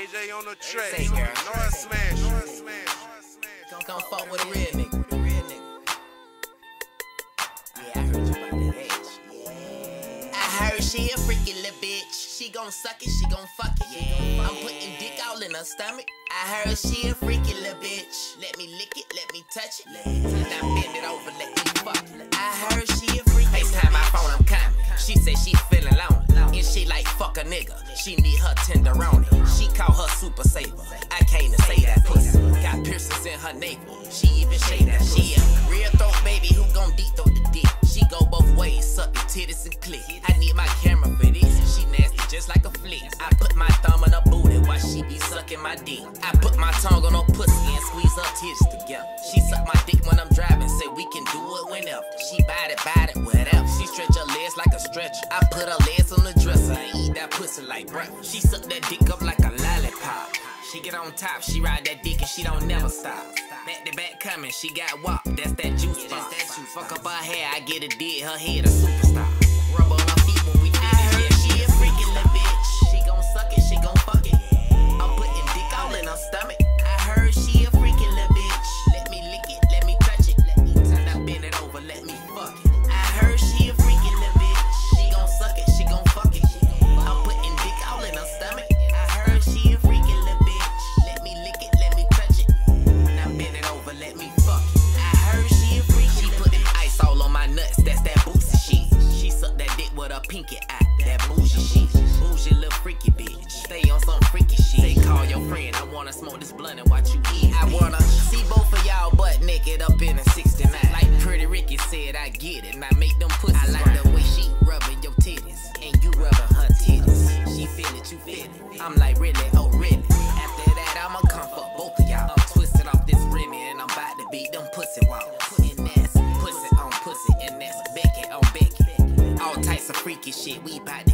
AJ on the track. North Smash. Come fuck with a real nigga. Yeah, I heard you about that bitch. I heard she a freaky little bitch. She gon' suck it, she gon' fuck it. Yeah. I'm putting dick all in her stomach. I heard she a freaky little bitch. Let me lick it, let me touch it. Now bend it over, let me fuck it. I heard she a freaky. FaceTime my phone, I'm coming. She say she feeling lonely. And she like fuck a nigga. She need her tenderoni. She call her super saver. I can't even say that pussy. Got piercings in her navel. She even shade that. She a real throat baby who gon' deep throat the dick. She go both ways, suck the titties and click. I need my camera for this. She nasty just like a flick. I put my thumb on her booty while she be sucking my dick. I put my tongue on her pussy and squeeze her titties together. She suck my dick when I'm driving, say we can do it whenever. She bite it, whatever. She stretch her legs like a stretcher. I put her legs on the dresser and eat that pussy like breakfast. She suck that dick up like a lollipop. She get on top, she ride that dick and she don't never stop. Back to back coming, she got wop, that's that juice box. Fuck up her hair, I get a dig, her head a superstar. Rub on her feet when we fit it, yeah, she a freaky little bitch. She gon' suck it, she gon' fuck it. I'm putting dick all in her stomach. I heard she a freaky little bitch. Let me lick it, let me touch it. Now bend it over, let me fuck it. I heard she a freaky little bitch. She gon' suck it, she gon' fuck it. I'm putting dick all in her stomach. I heard she a freaky little bitch. Let me lick it, let me touch it. Now bend it over, let me fuck it. I heard she a freak. She putting ice all on my nuts, that's that boosie shit. She suck that dick with her pinky eye, that bougie shit. Bougie little freaky bitch. Stay on some freaky shit. Say call your friend, I wanna smoke this blunt and watch you eat. I wanna see both of y'all butt naked up in a 69. Like Pretty Ricky said, I get it. Now make them pussies. I like the way she rubbing your titties and you rubbing her titties. She feel it, you feel it. I'm like really, oh really. After that, I'ma come for both of y'all. I'm twisted off this Remy and I'm about to beat them pussy walls. And that's pussy on pussy and that's Becky on Becky. All types of freaky shit, we bout to